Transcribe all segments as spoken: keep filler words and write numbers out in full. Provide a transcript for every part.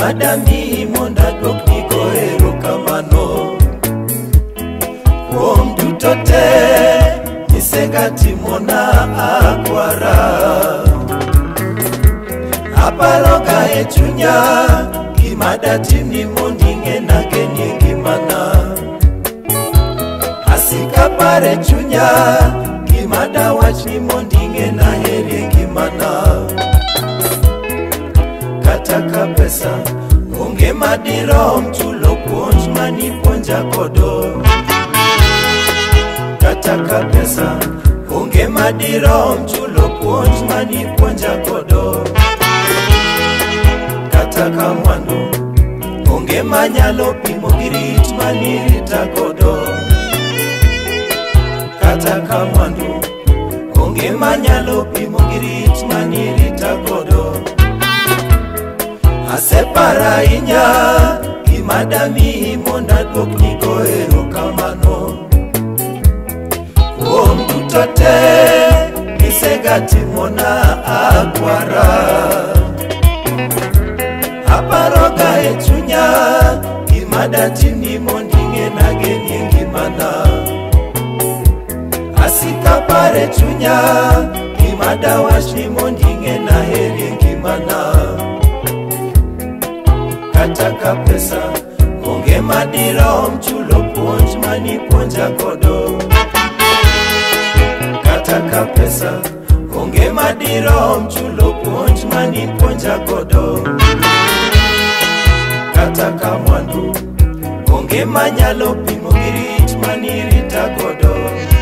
Gimadami monda dwok niko erokamano kuom duto te nisegatimona Kwara. Aparoga e chunya gimadatimi mondo ing'ena genie ngimana. Asika pare chunya gimadawachni mondo ing'ena heri ngimana. Kata ka pesa onge madirom chulo puonj manipuonja kodo. Kata ka pesa onge madirom chulo puonj manipuonja kodo. Kata ka mwandu onge manyalo pimo gi rit manirita kodo. Kata ka mwandu onge manyalo pimo gi rit manirita kodo. Asepara inya gimadami monda dwok niko erokamano kuom duto te nisegatimona Kwara. Aparoga e chunya gimadatimi mondo ing'ena genie ngimana. Asika pare chunya gimadawachni mondo ing'ena heri ngimana. Kata ka pesa onge madirom chulo puonj manipuonja kodo. Kata ka pesa onge madirom chulo puonj manipuonja kodo. Kata ka mwandu onge manyalo pimo gi rit manirita kodo.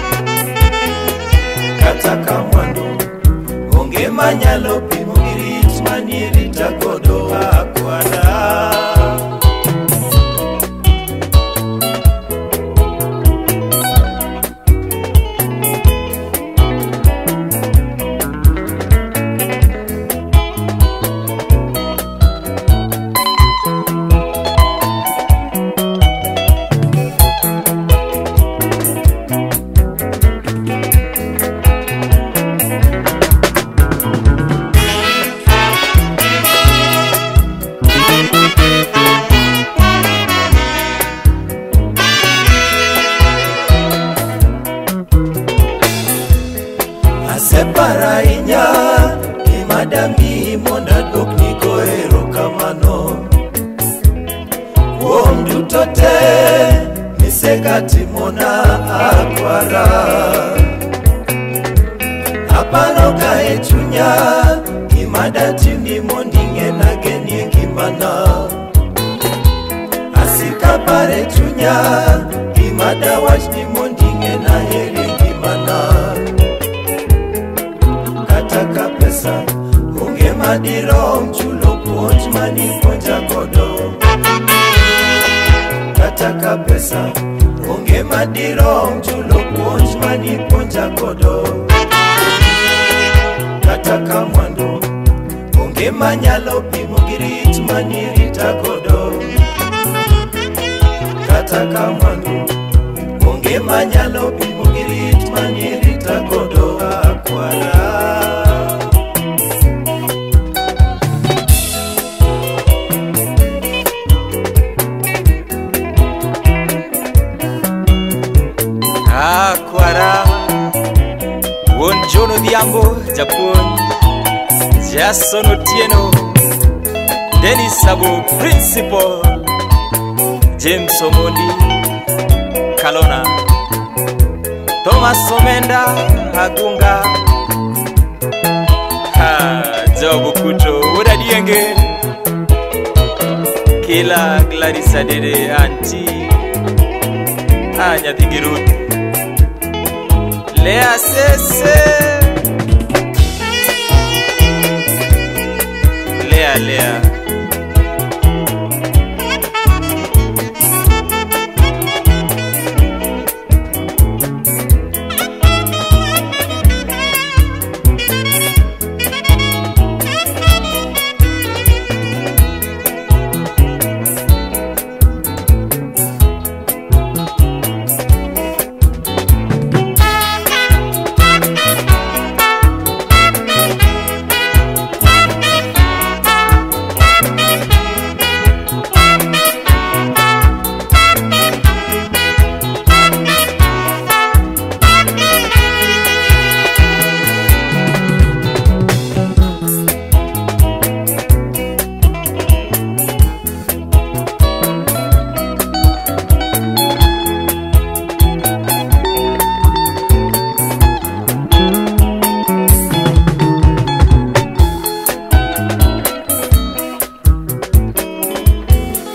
Kata ka mwandu onge manyalo pimo gi rit manirita kodo. Kwara Asepara inya gimadami monda dwok niko erokamano kuom duto te nisegatimona Kwara. Aparoga e chunya gimadatimi mondo ing'ena genie ngimana. Asika pare chunya gimadawachni mondo ing'ena heri ngimana. Kata ka pesa onge madirom chulo puonj manipuonja kodo. Kata ka pesa onge madirom chulo puonj manipuonja kodo. Kata ka mwandu onge manyalo pimo gi rit manirita kodo. Kata ka mwandu onge manyalo pimo gi rit manirita kodo. Kwara Kwara won Jono Diambo Japon Jason Otieno Dennis Sabo Principal James Omondi Kalona Thomas Somenda Agunga ha Jobu Kuto Uda Dienge Kila Gladys Adede Anti Anya Tigirut Lea Sese Lea Lea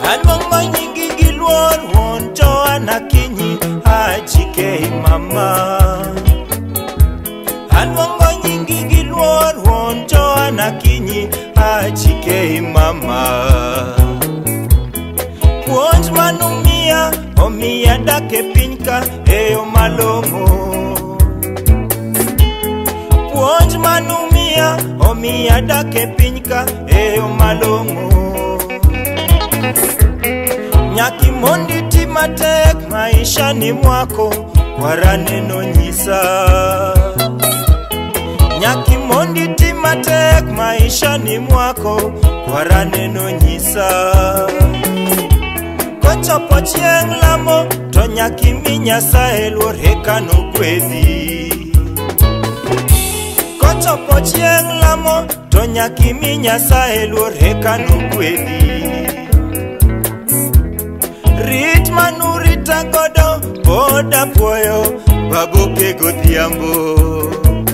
Aluongo nyingi gi luor wuon Joanna Kinyi achike mama. Aluongo nyingi gi luor wuon Joanna Kinyi achike mama. Puonj manumiya omiya dak e piny ka eyo malong'o. Puonj manumiya omiya dak e piny ka eyo malong'o. Nyaki mondi ti matek maisha ni mwako Kwara neno nyisa. Nyaki mondi ti matek maisha ni mwako Kwara neno nyisa. Kochopo chieng' lamo to nyaki mi Nyasaye luor eka nogwedhi. Kochopo chieng' lamo to nyaki mi Nyasaye luor eka nogwedhi. Rit manurita godo boda puoyo Babu Kabaselleh.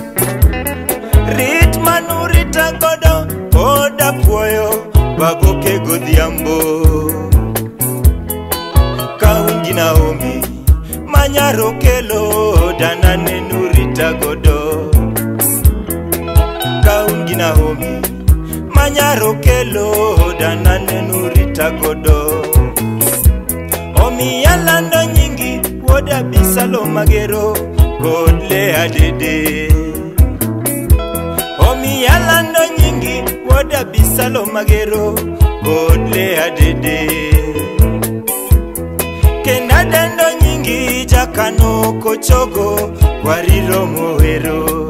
Rit manurita godo boda puoyo Babu Kabaselleh. Kaungi Naomi manyaro kelo dana nenurita godo. Kaungi Naomi manyaro kelo dana nenurita godo. Omiya lando nyingi woda bisalo magero kod Lea dede. Omiya lando nyingi woda bisalo magero kod Lea dede. Kenda dendo nyingi jakano kochogo Kwariro mohero.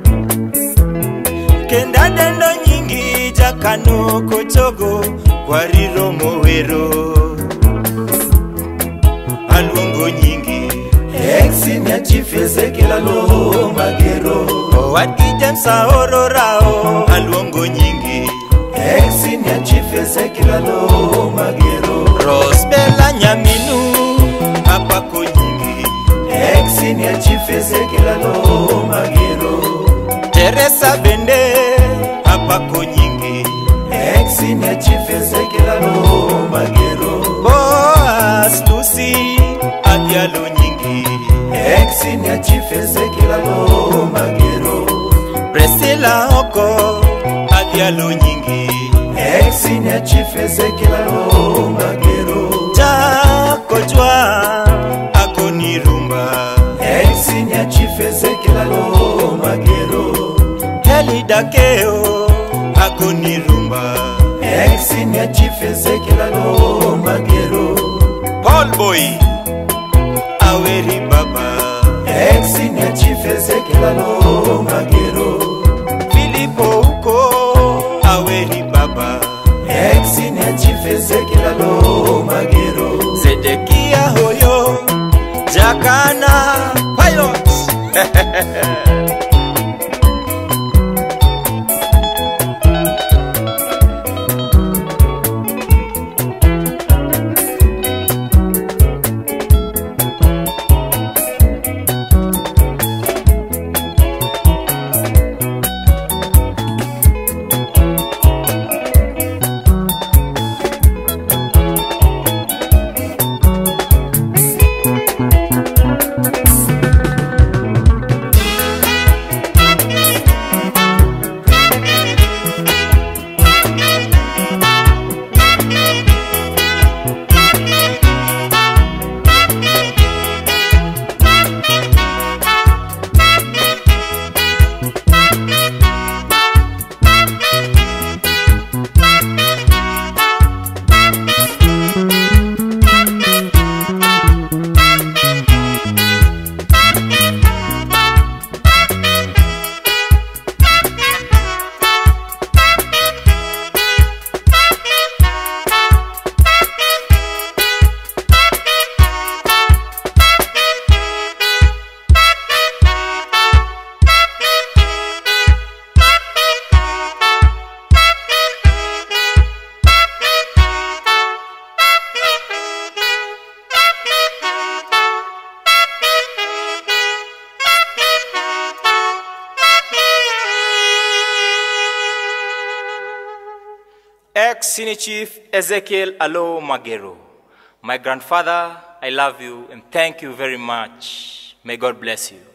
Kenda dendo nyingi jakano kochogo Kwariro mohero. Aluongo nyingi Exinia Chief Ezekiel alo magero. Owadi James Aoro rao. Aluongo nyingi Exinia Chief Ezekiel alo magero. Rosbella Nyaminu apako nyingi Exinia Chief Ezekiel alo magero. Teresa bende apako nyingi Exinia Chief Ezekiel alo magero. Boas Lucy adialo nyingi Exinia Chief Ezekiel alo magero. Priscilla Oko adialo nyingi Exinia Chief Ezekiel alo magero. Jakojwa akoni Rumba Exinia Chief Ezekiel alo magero. Helidakeo akoni Rumba Exinia Chief Ezekiel alo magero. Paul Boy Aweri Baba Exinia Chief Ezekiel alo magero. Filipo Uko Aweri Baba Exinia Chief Ezekiel alo magero. Zedekia Hoyo Jakana Pilot. Ex-Senior Chief Ezekiel Alo Magero. My grandfather, I love you and thank you very much. May God bless you.